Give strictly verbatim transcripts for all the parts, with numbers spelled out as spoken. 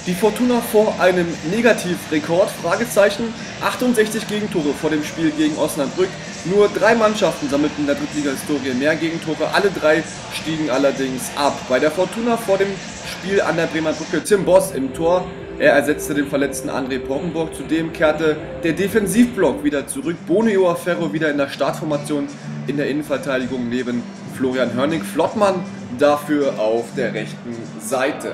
Die Fortuna vor einem Negativrekord, Fragezeichen, achtundsechzig Gegentore vor dem Spiel gegen Osnabrück. Nur drei Mannschaften sammelten in der Drittliga-Historie mehr Gegentore, alle drei stiegen allerdings ab. Bei der Fortuna vor dem Spiel an der Bremer Brücke Tim Boss im Tor. Er ersetzte den verletzten André Pockenburg. Zudem kehrte der Defensivblock wieder zurück. Bonio Ferro wieder in der Startformation in der Innenverteidigung neben Florian Hörning. Flottmann dafür auf der rechten Seite.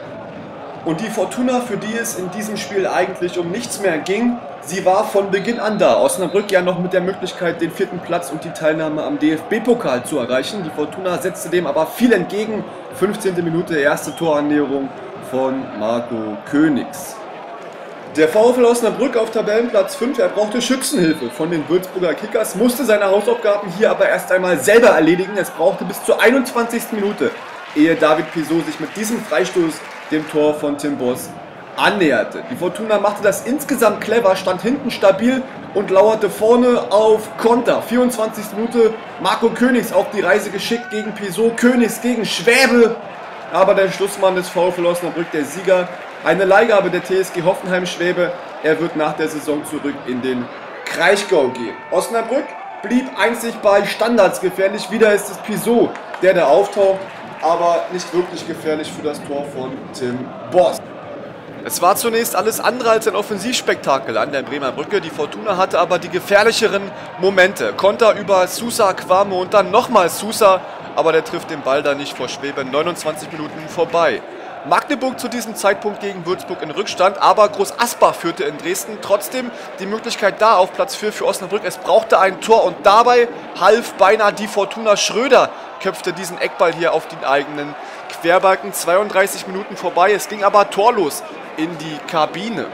Und die Fortuna, für die es in diesem Spiel eigentlich um nichts mehr ging, sie war von Beginn an da. Osnabrück ja noch mit der Möglichkeit, den vierten Platz und die Teilnahme am D F B-Pokal zu erreichen. Die Fortuna setzte dem aber viel entgegen. fünfzehnte Minute, erste Torannäherung von Marco Königs. Der VfL Osnabrück auf Tabellenplatz fünf, er brauchte Schützenhilfe von den Würzburger Kickers, musste seine Hausaufgaben hier aber erst einmal selber erledigen. Es brauchte bis zur einundzwanzigsten Minute, ehe David Pisot sich mit diesem Freistoß dem Tor von Tim Boss annäherte. Die Fortuna machte das insgesamt clever, stand hinten stabil und lauerte vorne auf Konter. vierundzwanzigste Minute, Marco Königs auf die Reise geschickt gegen Pisot, Königs gegen Schwäbe, aber der Schlussmann des VfL Osnabrück, der Sieger, eine Leihgabe der T S G Hoffenheim Schwäbe, er wird nach der Saison zurück in den Kraichgau gehen. Osnabrück blieb einzig bei Standards gefährlich, wieder ist es Pisot, der da auftaucht, aber nicht wirklich gefährlich für das Tor von Tim Boss. Es war zunächst alles andere als ein Offensivspektakel an der Bremer Brücke. Die Fortuna hatte aber die gefährlicheren Momente. Konter über Sousa, Kwame und dann nochmal Sousa, aber der trifft den Ball da nicht vor Schwäbe. neunundzwanzig Minuten vorbei. Magdeburg zu diesem Zeitpunkt gegen Würzburg in Rückstand, aber Groß Asbach führte in Dresden. Trotzdem die Möglichkeit da auf Platz vier für Osnabrück. Es brauchte ein Tor und dabei half beinahe die Fortuna. Schröder köpfte diesen Eckball hier auf den eigenen Querbalken. zweiunddreißig Minuten vorbei, es ging aber torlos in die Kabine.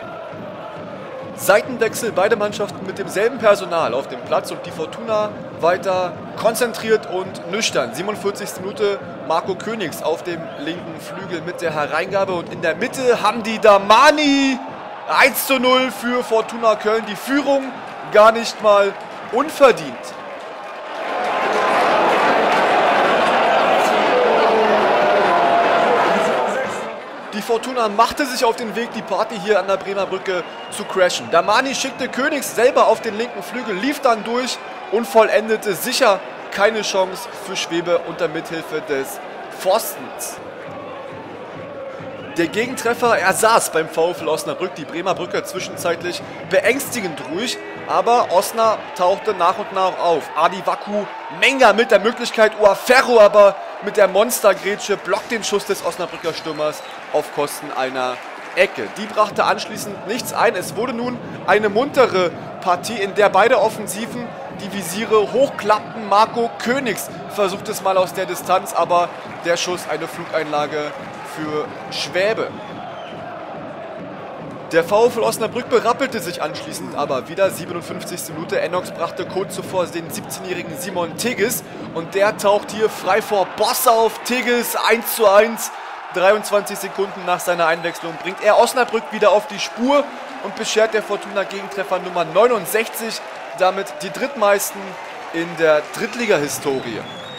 Seitenwechsel, beide Mannschaften mit demselben Personal auf dem Platz und die Fortuna weiter konzentriert und nüchtern. siebenundvierzigste Minute, Marco Königs auf dem linken Flügel mit der Hereingabe und in der Mitte Hamdi Damani. eins zu null für Fortuna Köln, die Führung gar nicht mal unverdient. Die Fortuna machte sich auf den Weg, die Party hier an der Bremer Brücke zu crashen. Damani schickte Königs selber auf den linken Flügel, lief dann durch und vollendete sicher keine Chance für Schwäbe unter Mithilfe des Pfostens. Der Gegentreffer, er saß beim VfL Osnabrück, die Bremer Brücke zwischenzeitlich beängstigend ruhig, aber Osna tauchte nach und nach auf. Adi Waku, Menga mit der Möglichkeit, Uaferro aber mit der Monstergrätsche blockt den Schuss des Osnabrücker Stürmers auf Kosten einer Ecke. Die brachte anschließend nichts ein. Es wurde nun eine muntere Partie, in der beide Offensiven die Visiere hochklappten. Marco Königs versucht es mal aus der Distanz, aber der Schuss eine Flugeinlage für Schwäbe. Der VfL Osnabrück berappelte sich anschließend aber wieder. siebenundfünfzigste Minute. Ennox brachte kurz zuvor den siebzehnjährigen Simon Tigges und der taucht hier frei vor Boss auf. Tigges eins zu eins. dreiundzwanzig Sekunden nach seiner Einwechslung bringt er Osnabrück wieder auf die Spur und beschert der Fortuna Gegentreffer Nummer neunundsechzig. Damit die drittmeisten in der Drittliga-Historie.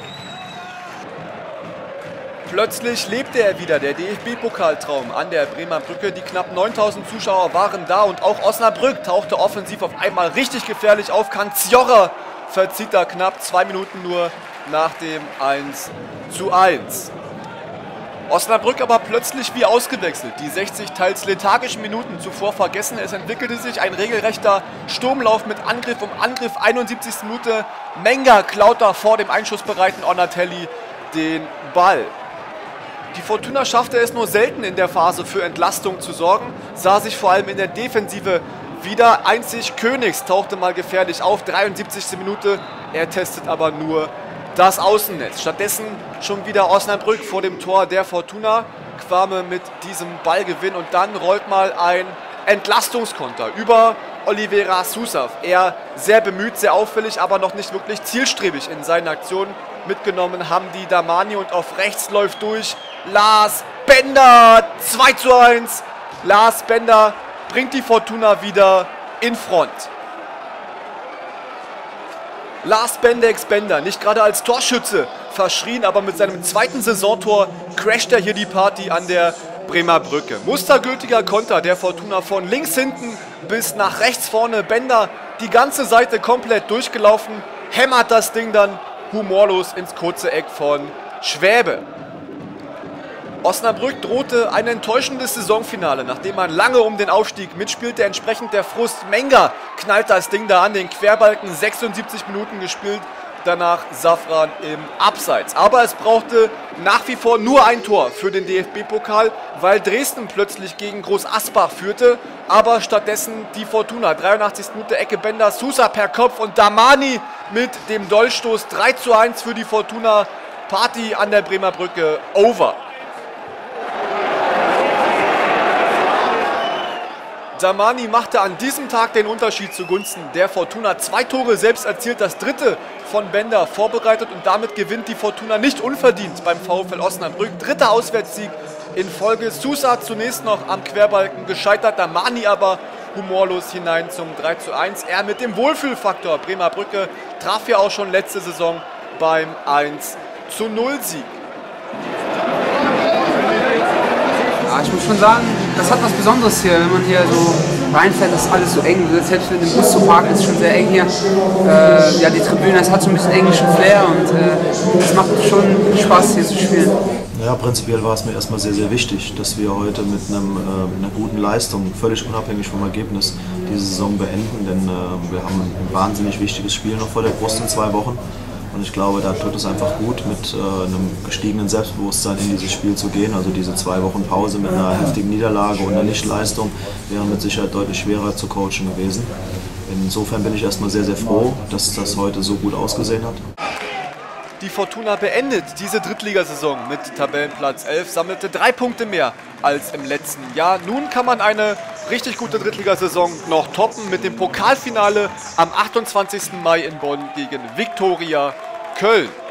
Plötzlich lebte er wieder, der D F B-Pokaltraum an der Bremer Brücke. Die knapp neuntausend Zuschauer waren da und auch Osnabrück tauchte offensiv auf einmal richtig gefährlich auf. Kanziorra verzieht da knapp zwei Minuten nur nach dem eins zu eins. Osnabrück aber plötzlich wie ausgewechselt. Die sechzig teils lethargischen Minuten zuvor vergessen. Es entwickelte sich ein regelrechter Sturmlauf mit Angriff um Angriff. einundsiebzigste Minute. Menga klaut da vor dem einschussbereiten Onatelli den Ball. Die Fortuna schaffte es nur selten in der Phase für Entlastung zu sorgen, sah sich vor allem in der Defensive wieder. Einzig Königs tauchte mal gefährlich auf, dreiundsiebzigste Minute, er testet aber nur das Außennetz. Stattdessen schon wieder Osnabrück vor dem Tor der Fortuna. Kwame mit diesem Ballgewinn und dann rollt mal ein Entlastungskonter über Oliveira Sousa. Er sehr bemüht, sehr auffällig, aber noch nicht wirklich zielstrebig in seinen Aktionen. Mitgenommen Hamdi Damani und auf rechts läuft durch Lars Bender. zwei zu eins. Lars Bender bringt die Fortuna wieder in Front. Lars Bendex Bender, nicht gerade als Torschütze verschrien, aber mit seinem zweiten Saisontor crasht er hier die Party an der Bremer Brücke. Mustergültiger Konter der Fortuna von links hinten bis nach rechts vorne. Bender die ganze Seite komplett durchgelaufen, hämmert das Ding dann humorlos ins kurze Eck von Schwäbe. Osnabrück drohte ein enttäuschendes Saisonfinale, nachdem man lange um den Aufstieg mitspielte. Entsprechend der Frust. Menger knallt das Ding da an den Querbalken, sechsundsiebzig Minuten gespielt. Danach Safran im Abseits. Aber es brauchte nach wie vor nur ein Tor für den D F B-Pokal, weil Dresden plötzlich gegen Groß Asbach führte. Aber stattdessen die Fortuna. dreiundachtzigste Minute Ecke Bender, Sousa per Kopf und Damani mit dem Dolchstoß. drei zu eins für die Fortuna. Party an der Bremer Brücke over. Damani machte an diesem Tag den Unterschied zugunsten der Fortuna. Zwei Tore selbst erzielt, das dritte von Bender vorbereitet und damit gewinnt die Fortuna nicht unverdient beim VfL Osnabrück. Dritter Auswärtssieg in Folge. Sousa zunächst noch am Querbalken gescheitert, Damani aber humorlos hinein zum drei zu eins. Er mit dem Wohlfühlfaktor. Bremer Brücke traf ja auch schon letzte Saison beim eins zu null Sieg. Ja, ich muss schon sagen, das hat was Besonderes hier, wenn man hier so reinfährt, das ist alles so eng. Selbst mit dem Bus zu parken ist schon sehr eng hier. Äh, ja, die Tribüne, das hat so ein bisschen englischen Flair und es äh, macht schon Spaß hier zu spielen. Ja, prinzipiell war es mir erstmal sehr, sehr wichtig, dass wir heute mit, einem, äh, einer guten Leistung, völlig unabhängig vom Ergebnis, diese Saison beenden. Denn äh, wir haben ein wahnsinnig wichtiges Spiel noch vor der Brust in zwei Wochen. Und ich glaube, da tut es einfach gut, mit äh, einem gestiegenen Selbstbewusstsein in dieses Spiel zu gehen. Also diese zwei Wochen Pause mit einer heftigen Niederlage und einer Nichtleistung wäre mit Sicherheit deutlich schwerer zu coachen gewesen. Insofern bin ich erstmal sehr, sehr froh, dass das heute so gut ausgesehen hat. Die Fortuna beendet diese Drittligasaison mit Tabellenplatz elf, sammelte drei Punkte mehr als im letzten Jahr. Nun kann man eine richtig gute Drittligasaison noch toppen mit dem Pokalfinale am achtundzwanzigsten Mai in Bonn gegen Viktoria Köln.